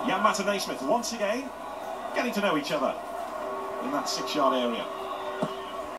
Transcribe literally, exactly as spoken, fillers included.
Janmaat and Naismith once again getting to know each other in that six-yard area.